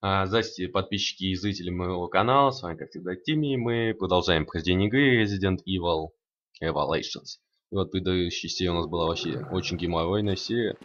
Здравствуйте, подписчики и зрители моего канала. С вами, как всегда, Тимми. Мы продолжаем прохождение игры Resident Evil Revelations. И вот предыдущая серия у нас была вообще очень геморройная серия.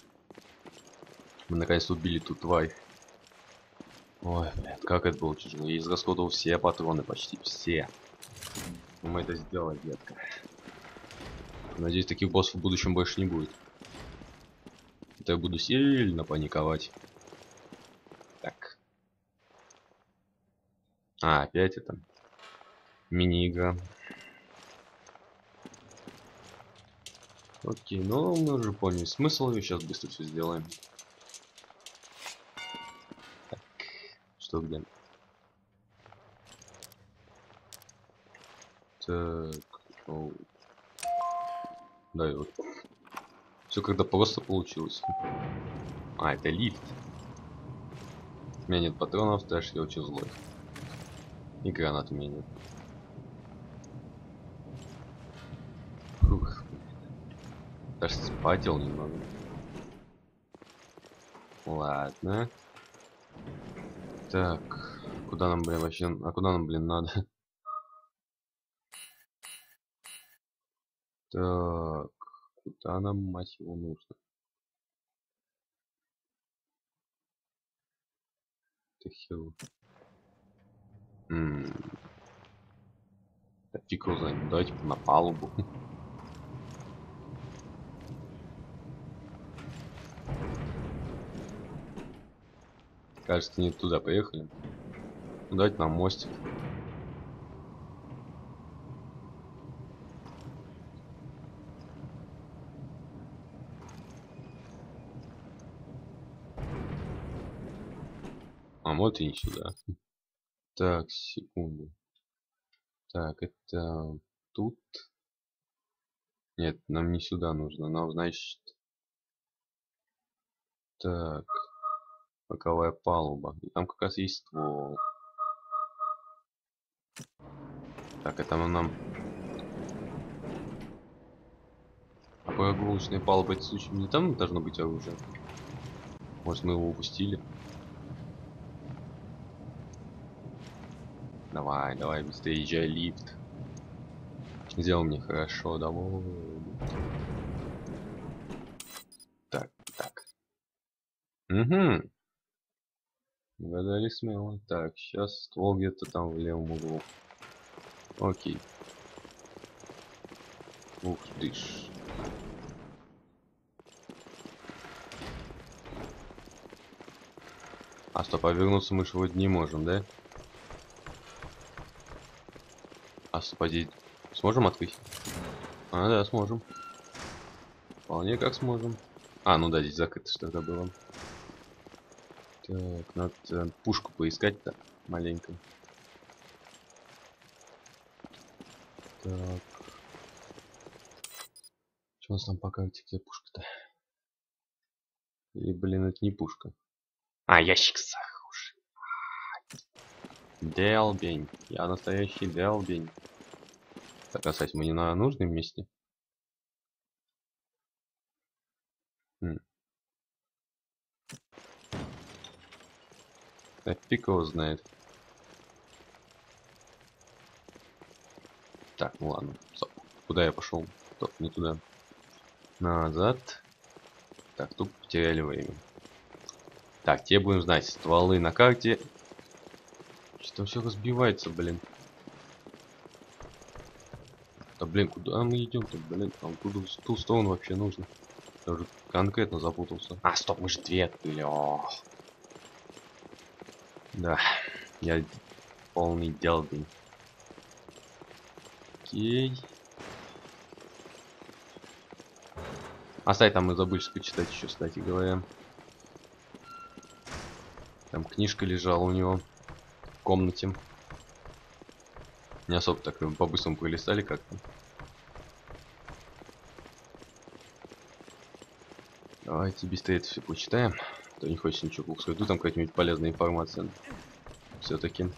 Мы наконец убили ту тварь. Ой, блядь, как это было тяжело. Я израсходовал все патроны, почти все. Но мы это сделали, детка. Надеюсь, таких боссов в будущем больше не будет. Это я буду сильно паниковать. Так. Опять это. Мини-игра. Окей, ну мы уже поняли смысл, и сейчас быстро все сделаем. Так, что где? Так, оу. Да, и вот. Все когда просто получилось. Это лифт. У меня нет патронов, так я очень злой. И гранат у меня нет. Фух. Даже спатил немного. Ладно. Так, куда нам, блин, вообще... А куда нам, блин, надо? Так, куда нам, мать его, нужно? Ты хил. Да фиг его знает. Давайте на палубу. Кажется, не туда поехали. Ну, давайте на мостик. Вот и не сюда. Так, секунду. Так, это тут. Нет, нам не сюда нужно. Нам, значит... Так, боковая палуба. И там как раз есть ствол. Так, это нам... А прогулочная палуба, это случай не там должно быть оружие? Может, мы его упустили? Давай, давай, быстрее езжай, лифт. Сделал мне хорошо, давай. Так, так. Угу. Угадали смело. Так, сейчас ствол где-то там в левом углу. Окей. Ух ты ж. Стоп, а вернуться мы же вроде не можем, да? Освободить. Сможем открыть? Да, сможем. Вполне как сможем. Ну да, здесь закрыто что-то было. Так, надо пушку поискать-то маленько. Так. Что у нас там по карте, где пушка-то? Или, блин, это не пушка. Ящик с оружием. Делбень. Я настоящий делбень. Так, кстати, мы не на нужном месте. Так, фиг его знает. Так, ну ладно. Стоп. Куда я пошел? Стоп, не туда. Назад. Так, тут потеряли время. Так, те будем знать. Стволы на карте. Что все разбивается, блин. Да блин, куда мы идем-то, блин? Там куда в ту сторону вообще нужно? Я уже конкретно запутался. Стоп, мы же две открыли. Да, я полный делбень. Окей. Кстати, там мы забыли почитать еще, кстати говоря. Там книжка лежала у него в комнате. Не особо так по-быстрому пролистали как-то. Давайте быстрее это все почитаем. А то не хочется ничего плохого. Там какая-нибудь полезная информация. Все-таки.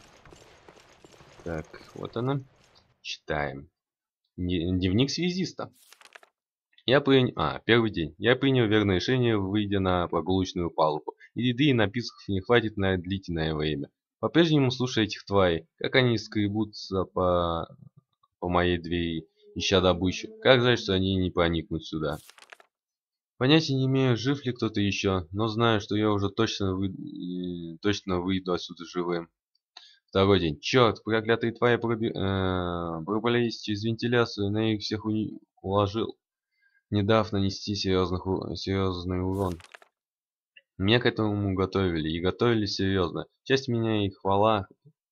Так, вот она. Читаем. Дневник связиста. Я принял... Первый день. Я принял верное решение, выйдя на прогулочную палубу. И еды, и напитков не хватит на длительное время. По-прежнему слушай этих тварей, как они скребутся по моей двери, ища добычу. Как жаль, что они не проникнут сюда. Понятия не имею, жив ли кто-то еще, но знаю, что я уже точно выйду отсюда живым. Второй день. Черт, проклятые твари пробрались через вентиляцию, на их всех уложил, не дав нанести серьезный урон. Меня к этому готовили, и готовили серьезно. Честь мне и хвала.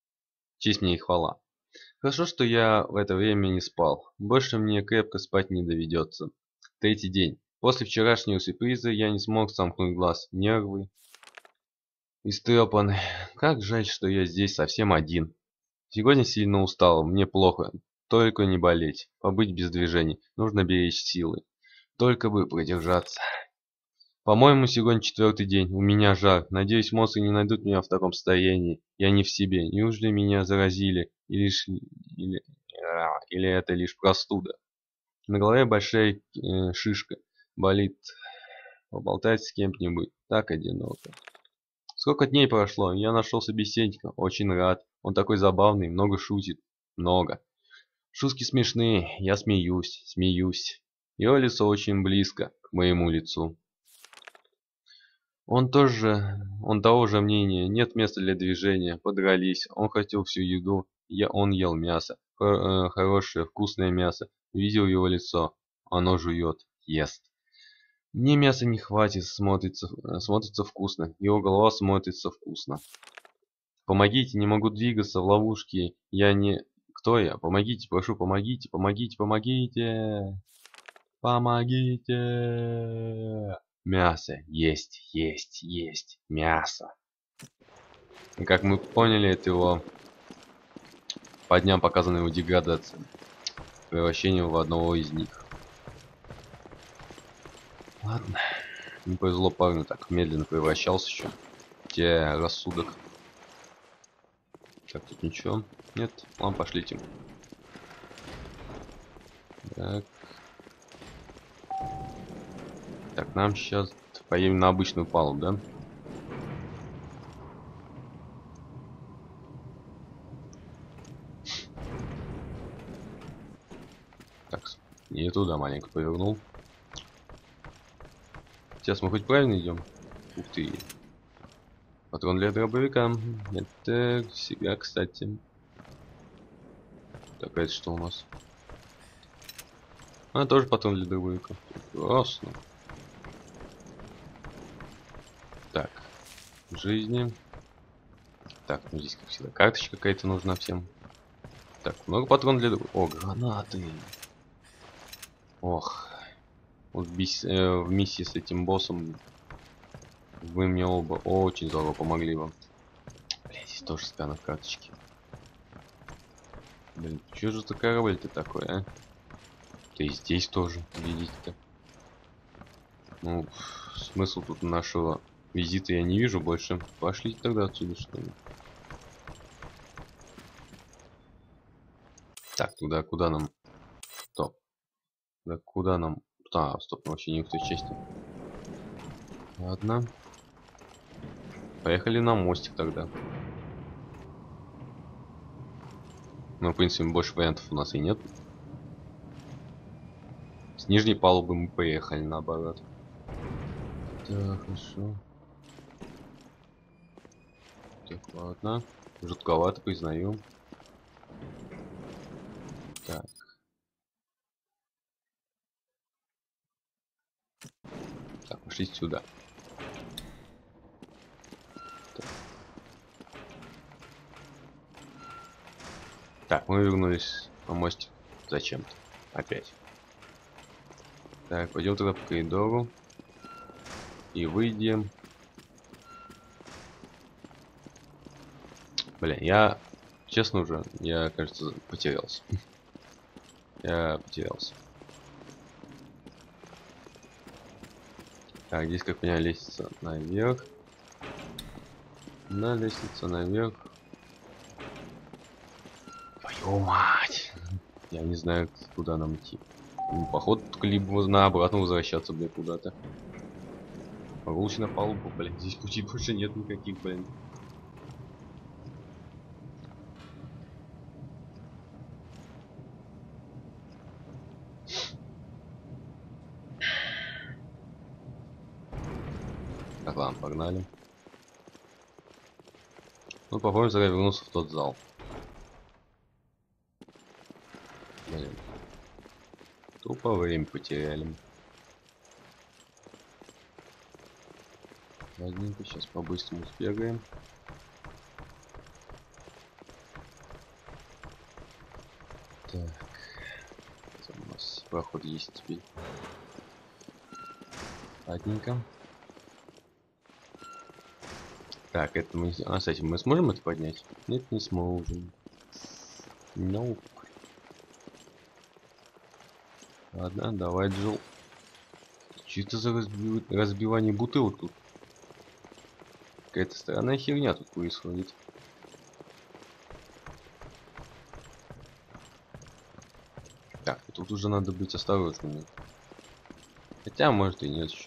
Хорошо, что я в это время не спал. Больше мне крепко спать не доведется. Третий день. После вчерашнего сюрприза я не смог сомкнуть глаз. Нервы истрепаны. Как жаль, что я здесь совсем один. Сегодня сильно устал, мне плохо. Только не болеть, побыть без движений. Нужно беречь силы. Только бы продержаться. По-моему, сегодня 4-й день. У меня жар. Надеюсь, монстры не найдут меня в таком состоянии. Я не в себе. Неужели меня заразили? Или это лишь простуда? На голове большая шишка. Болит. Поболтать с кем-нибудь. Так одиноко. Сколько дней прошло? Я нашел собеседника. Очень рад. Он такой забавный, много шутит. Много. Шутки смешные. Я смеюсь. Его лицо очень близко к моему лицу. Он того же мнения. Нет места для движения. Подрались. Он хотел всю еду. Он ел мясо. Хорошее, вкусное мясо. Видел его лицо. Оно жует. Ест. Мне мяса не хватит. Смотрится вкусно. Его голова смотрится вкусно. Помогите, не могу двигаться в ловушке. Я не... Кто я? Помогите, прошу, помогите. Помогите. Мясо. Есть. Мясо. И как мы поняли, это его... По дням показана его деградация. Превращение в одного из них. Ладно. Не повезло парню, так медленно превращался еще. Те рассудок. Так, тут ничего. Нет, ладно, пошлите. Так, нам сейчас поедем на обычную палубу, да? Так, не туда маленько повернул. Сейчас мы хоть правильно идем? Ух ты. Патрон для дробовика. Это всегда, кстати. Так, это что у нас? А, тоже патрон для дробовика. Прекрасно. Так. Жизни. Так, ну здесь, как всегда, карточка какая-то нужна всем. Так, много патронов для дробовика. О, гранаты. Ох. Вот в миссии с этим боссом вы мне оба очень здорово помогли вам. Блин, здесь тоже сканер карточки. Блин, что же за корабль-то такой, а? Да и здесь тоже, видите-то. Ну, смысл тут нашего визита я не вижу больше. Пошли тогда отсюда, что ли. Так, туда куда нам? Стоп. Да куда нам? А, стоп, мы вообще не в той части. Ладно. Поехали на мостик тогда. Ну, в принципе, больше вариантов у нас и нет. С нижней палубы мы поехали, наоборот. Так, хорошо. Так, ладно. Жутковато, признаю. Так. Так, пошли сюда. Так, мы вернулись на мостик. Зачем-то. Опять. Так, пойдем тогда по коридору. И выйдем. Блин, я... Честно уже, я, кажется, потерялся. Я потерялся. Так, здесь, как понял, лестница наверх. На лестница наверх. Твою мать! Я не знаю, куда нам идти. Ну, походу, либо на обратно возвращаться, блин, куда-то. Могу лучше на палубу, блин. Здесь пути больше нет никаких, блин. Так, ладно, погнали. Ну, попробуем тогда вернуться в тот зал. Блин. Тупо время потеряли. Ладненько, сейчас по-быстрому сбегаем. Так. Это у нас проход есть теперь. Ладненько. Так, это мы... А, с этим мы сможем это поднять? Нет, не сможем. No. Ладно, давай, Джул. Чисто за разбивание бутылок тут. Какая-то странная херня тут происходит. Так, тут уже надо быть осторожными. Хотя, может и нет еще.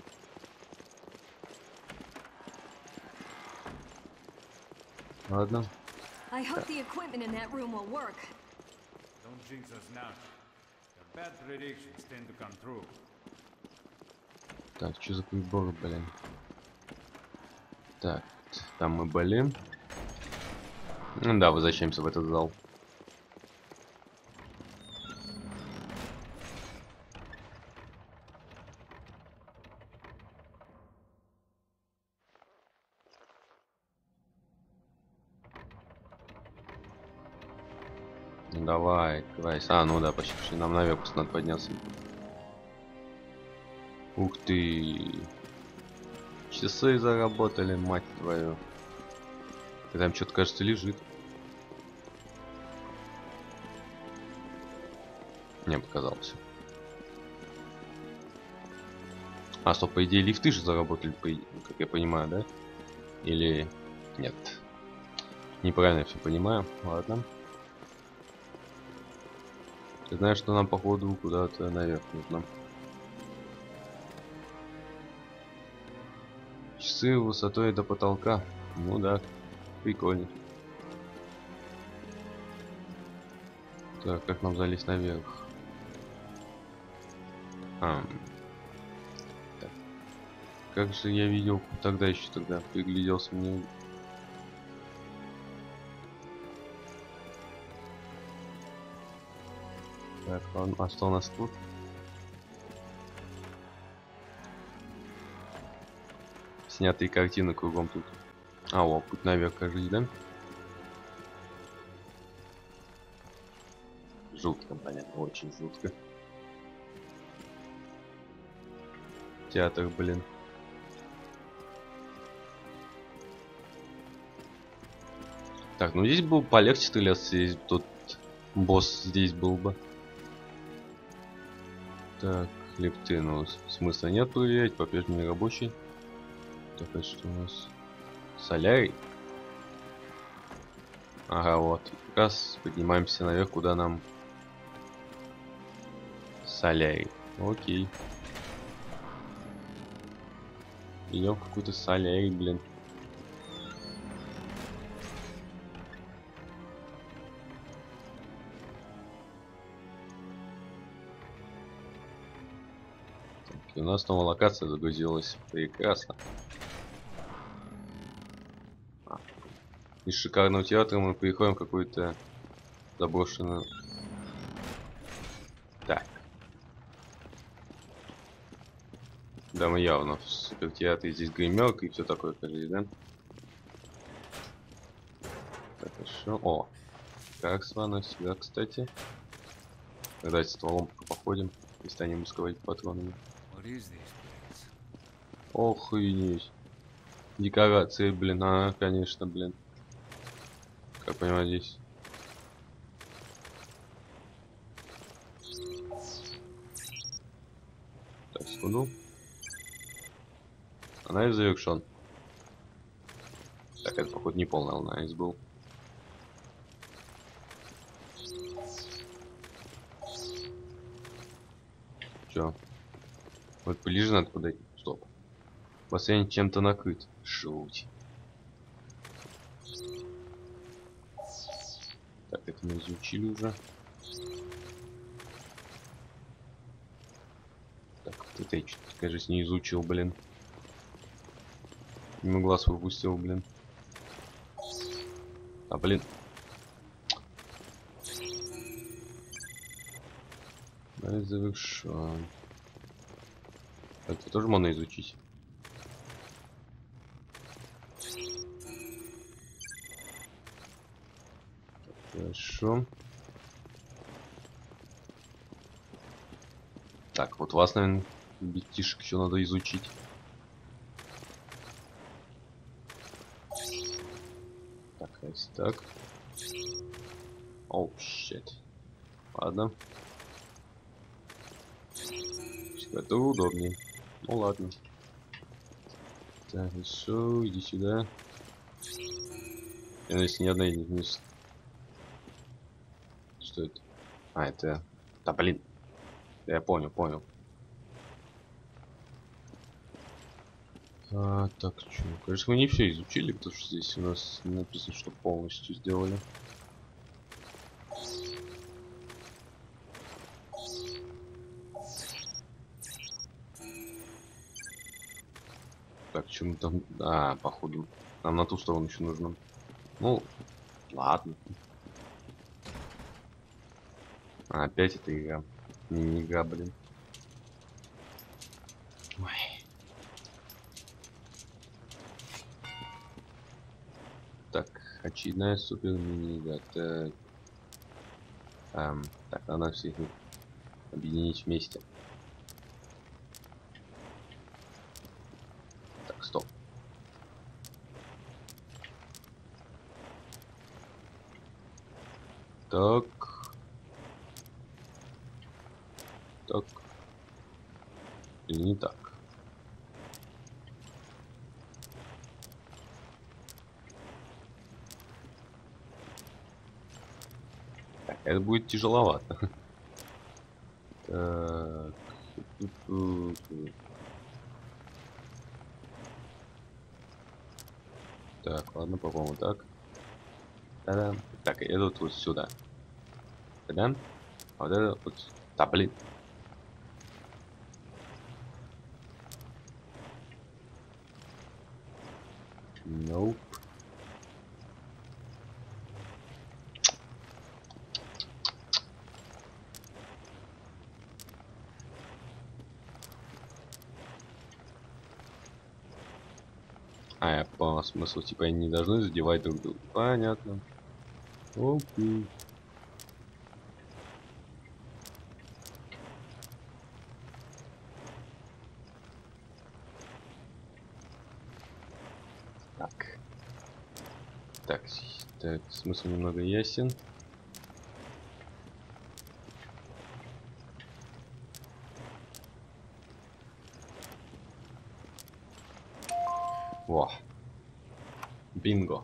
Ладно. I hope the equipment in that room will work. Don't jinx us now. The bad predictions tend to come true. Так, что за прибор, блин? Так, там мы были. Ну да, возвращаемся в этот зал. Ну, давай, Крайс. А, ну да, почти пришли. Нам наверх просто надо подняться. Ух ты. Часы заработали, мать твою. И там что-то, кажется, лежит. Мне показалось. А, стоп, по идее, лифты же заработали, как я понимаю, да? Или нет? Неправильно я все понимаю. Ладно. Ты знаешь, что нам, походу, куда-то наверх нужно. Часы высотой до потолка. Ну да, прикольно. Так, как нам залезть наверх? Так. Как же я видел тогда еще пригляделся мне. Так, а что у нас тут? Снятые картины кругом тут. А, о, путь наверх, кажется, да? Жутко, понятно, очень жутко. Театр, блин. Так, ну здесь был полегче стреляться, если тот босс здесь был бы. Так, лифты, ну смысла нет проверять, по-прежнему не рабочий. Так, это что у нас? Солярий? Ага, вот. Как раз поднимаемся наверх, куда нам солярий. Окей. Идем в какой-то солярий, блин. И у нас новая локация загрузилась. Прекрасно. Из шикарного театра мы переходим в какую-то заброшенную... Так. Да, мы явно в супертеатре. Здесь гримерка и все такое, кажется, да? Так, хорошо. О! Как с вами сюда, кстати. Давайте стволом походим и станем рисковать патронами. Охренеть. Декорации, блин, конечно, блин. Как понимаю, здесь. Так, секунду. Анализ завершен. Так, это, походу, не полный анализ был. Чё? Вот ближе надо подойти. Стоп. Бассейн чем-то накрыт. Жуть. Так, это мы изучили уже. Так, вот это я что-то, кажется, не изучил, блин. Мимо глаз выпустил, блин. А, блин. Завершен. Это тоже можно изучить. Хорошо. Так, вот вас, наверное, битишек еще надо изучить. Так, если так. Оу, щет. Ладно. Это удобнее. Ну ладно. Так, хорошо, иди сюда. Я надеюсь, ни одна не... Что это? А, это... Да, блин. Я понял. Так, что? Кажется, мы не все изучили, потому что здесь у нас не написано, что полностью сделали. Так, что мы там... А, походу. Нам на ту сторону еще нужно. Ну, ладно. Опять эта игра. Мини-игра, блин. Ой. Так, очередная супер мини-игра. Так, надо всех их объединить вместе. Так, стоп. Так. Так. Или не так? Так, это будет тяжеловато. Так. Так, ладно, попробуем так. Та-дам. Так, это вот сюда. Та-дам. А вот это вот... Да, блин. Nope. А, я понял смысл, типа они не должны задевать друг друга. Понятно. Окей. Так. Так, смысл немного ясен. Во. Бинго.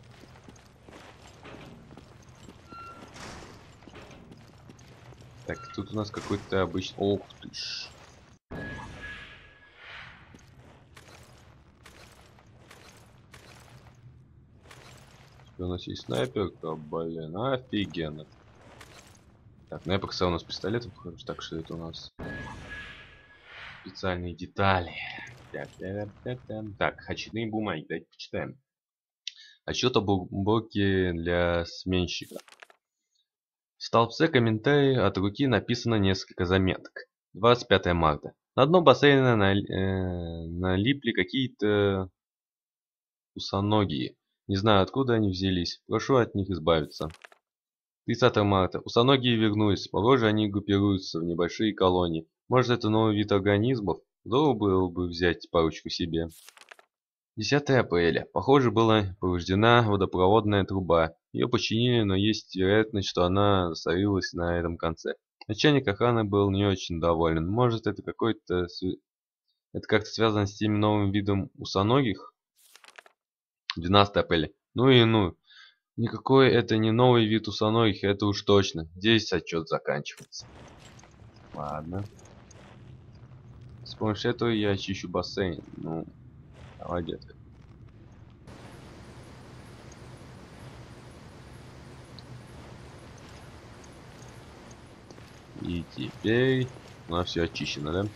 Так, тут у нас какой-то обычный... Ох ты ж. У нас есть снайперка, блин, офигенно. Так, ну я показал у нас пистолетом, так что это у нас специальные детали. Так, очередные бумаги, давайте почитаем. Отчет об уборке для сменщика. В столбце комментарий от руки написано несколько заметок. 25 марта. На дно бассейна налипли какие-то усоногие. Не знаю, откуда они взялись. Прошу от них избавиться. 30 марта. Усоногие вернулись. Похоже, они группируются в небольшие колонии. Может, это новый вид организмов? Здорово было бы взять парочку себе. 10 апреля. Похоже, была повреждена водопроводная труба. Ее починили, но есть вероятность, что она засорилась на этом конце. Начальник охраны был не очень доволен. Может, это какой-то... Это как-то связано с тем новым видом усоногих? 12 апреля. Ну и ну. Никакой это не новый вид усоногих, это уж точно. Здесь отчет заканчивается. Ладно. С помощью этого я очищу бассейн. Ну, Давай, детка. И теперь у нас все очищено, да?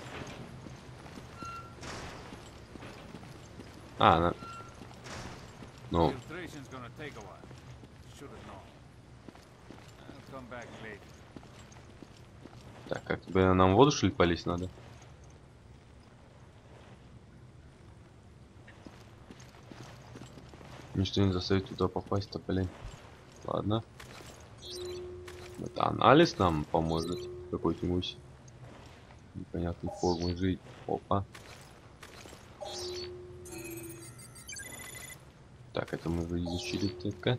А, она... Ну, Filtration's gonna take a while. Should have known. I'll come back later. так, как тебе нам в воду, что ли, полезть надо? Ничто не заставит туда попасть-то, блин. Ладно. Это анализ нам поможет. Какой-нибудь непонятной формы жить. Опа. Так, это мы уже изучили только.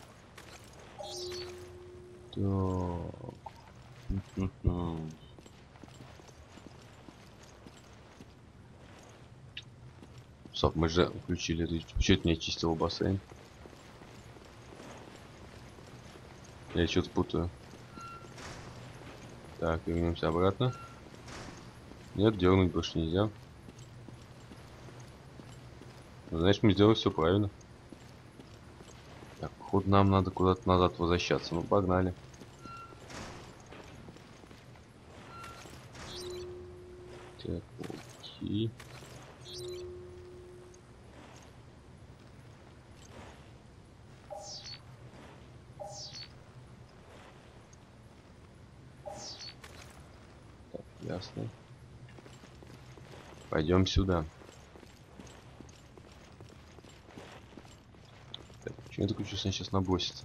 Так. Стоп, мы же включили эту... Чё это не очистил бассейн? Я что-то путаю. Так, вернемся обратно. Нет, дернуть больше нельзя. Ну, значит, мы сделали все правильно. Так, походу нам надо куда-то назад возвращаться. Ну, погнали. Так, окей. Так, ясно. Пойдем сюда. Так, почему я такой чувство сейчас набросится?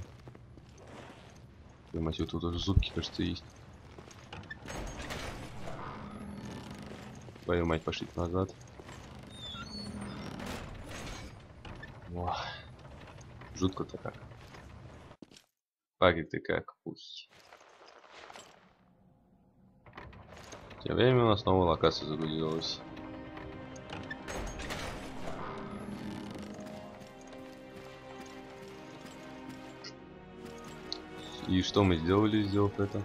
Мать, вот тут уже зубки, кажется, есть. Твою мать, пошли назад. О, жутко-то как. Парик ты как. Ух. Тем временем у нас снова локация загрузилась. И что мы сделали, сделав это?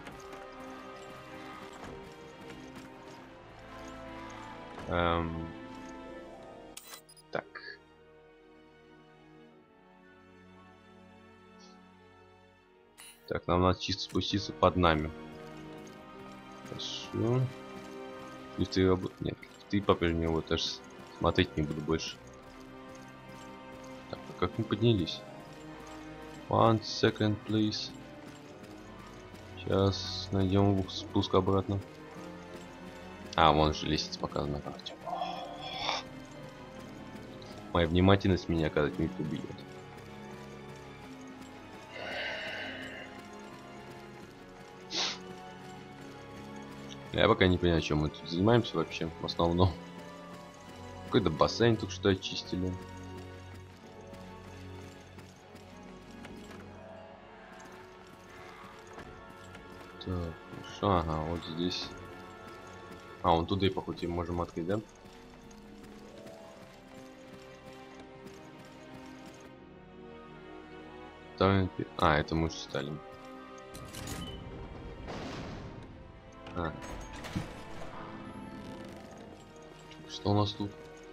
Так. Так, нам надо чисто спуститься под нами. Хорошо. Лифты работают. Нет, лифты по-прежнему вот даже смотреть не буду больше. Так, а как мы поднялись? 1 second, please. Сейчас найдем спуск обратно. А, вон же лестница показана на карте. Моя внимательность меня когда-нибудь убьет. Я пока не понимаю, чем мы тут занимаемся вообще, в основном. Какой-то бассейн тут что очистили. Так, хорошо, ага, вот здесь. А, вон туда и по пути можем открыть, да? Там... А, это мы уже стали. А. Что у нас тут?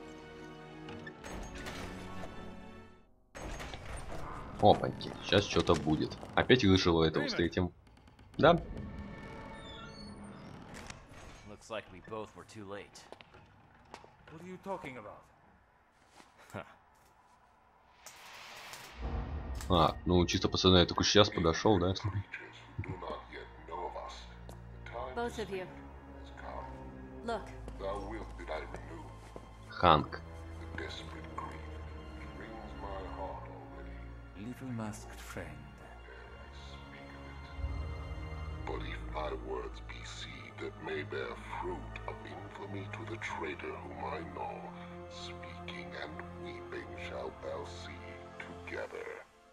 Опаньки, сейчас что-то будет. Опять вышел этого встретим. Да? Looks like we both were too late. What are you talking about? А, ну чисто пацаны, я только сейчас подошел, да? Both of you. Look. Ханк. Little masked friend. But if my words be seed that may bear fruit of infamy to the traitor whom I know, speaking and weeping shalt thou see together.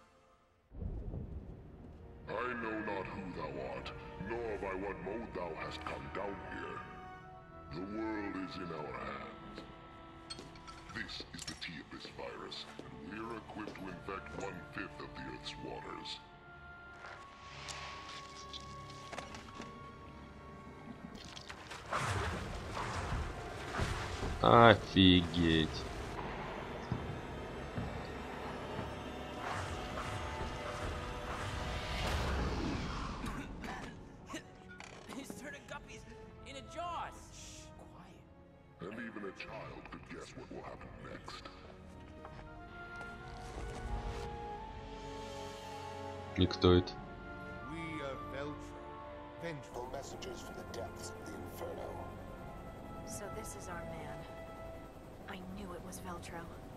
I know not who thou art, nor by what mode thou hast come down here. The world is in our hands. This is the Teapis virus, and we're equipped to infect 1/5 of the Earth's waters. Офигеть. a child could guess what will happen next. И кто это? We are Veltro. Vengeful. Messages from the depths of the Inferno. So this is our man. I knew it was Veltro.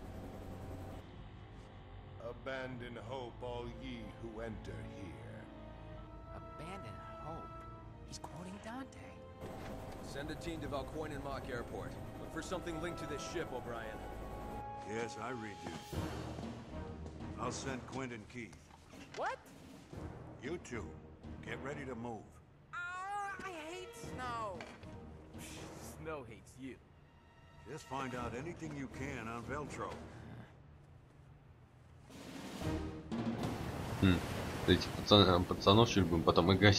Abandon hope, all ye who enter here. Abandon hope? He's quoting Dante. Send a team to Valcoinen-Mock Airport. Look for something linked to this ship, O'Brien. Yes, I read you. I'll send Quentin Keith. What? You two, get ready to move. I hate snow. Snow hates you. Just find out anything you can on Veltro. Этих пацанов чуть будем потом играть.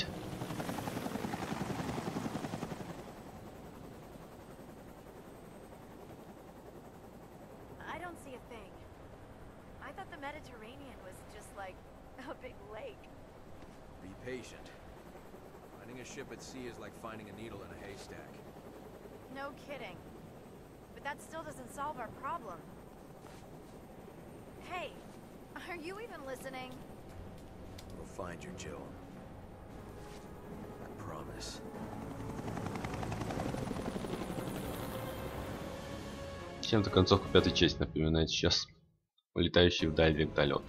I don't see a thing. I thought the Mediterranean was just like a big lake. Be patient. Finding a ship at sea is like finding a needle in a haystack. No kidding. But that still doesn't solve our problem. Hey, are you even listening? We'll find you, Jill. I promise. Чем-то концовку пятой части напоминает сейчас. Улетающий вдаль вертолет.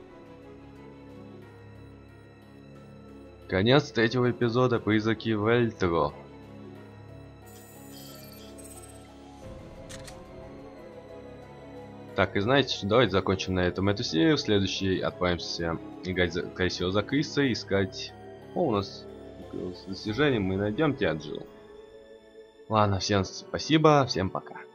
Конец третьего эпизода «Призраки Вельтро». Так, и знаете что, давайте закончим на этом эту серию. В следующей отправимся играть красиво за Криса, искать... О, у нас с достижением мы найдем тебя, Джилл. Ладно, всем спасибо, всем пока.